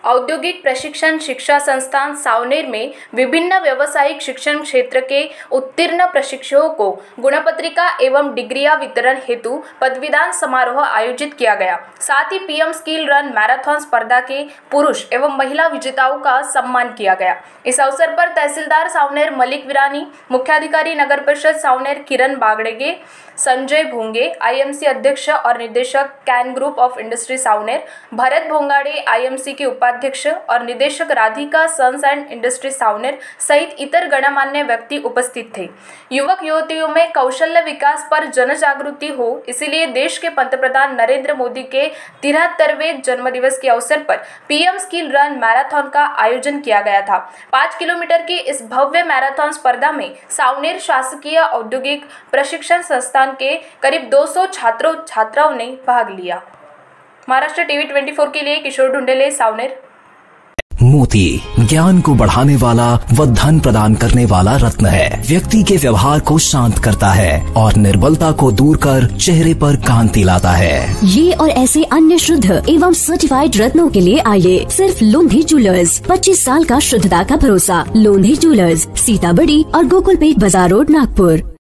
औद्योगिक प्रशिक्षण शिक्षा संस्थान सावनेर में विभिन्न व्यावसायिक शिक्षण क्षेत्र के उत्तीर्ण प्रशिक्षुओं को गुणपत्रिका एवं डिग्रियां वितरण हेतु पदवीदान समारोह आयोजित किया गया। साथ ही पीएम स्किल रन मैराथन स्पर्धा के पुरुष एवं महिला विजेताओं का सम्मान किया गया। इस अवसर पर तहसीलदार सावनेर मलिक विरानी, मुख्याधिकारी नगर परिषद सावनेर किरण बागड़ेगे, संजय भोंगे, आईएमसी अध्यक्ष और निदेशक can group of industry Saoner, Bharat Bhongade, IMC के उपाध्यक्ष और निदेशक Radhika sons and industry Saoner सहित इतर गणमान्य व्यक्ति उपस्थित थे। युवक युवतियों में कौशल्य विकास पर जन जागृति हो, इसलिए देश के पंतप्रधान नरेंद्र मोदी के 73वें जन्मदिवस के अवसर पर पीएम स्किल रन मैराथन का आयोजन किया गया था। 5 किलोमीटर की इस भव्य मैराथन स्पर्धा में सावनेर शासकीय औद्योगिक प्रशिक्षण संस्थान के करीब 200 छात्रों छात्राओं ने भाग लिया। महाराष्ट्र टीवी 24 के लिए किशोर ढूंढेले, सावनेर। मोती ज्ञान को बढ़ाने वाला व धन प्रदान करने वाला रत्न है। व्यक्ति के व्यवहार को शांत करता है और निर्बलता को दूर कर चेहरे पर कांति लाता है। ये और ऐसे अन्य शुद्ध एवं सर्टिफाइड रत्नों के लिए आइए सिर्फ लोंधी ज्वेलर्स। 25 साल का शुद्धता का भरोसा। लोंधी ज्वेलर्स, सीताबड़ी और गोकुलपेट बाजार रोड, नागपुर।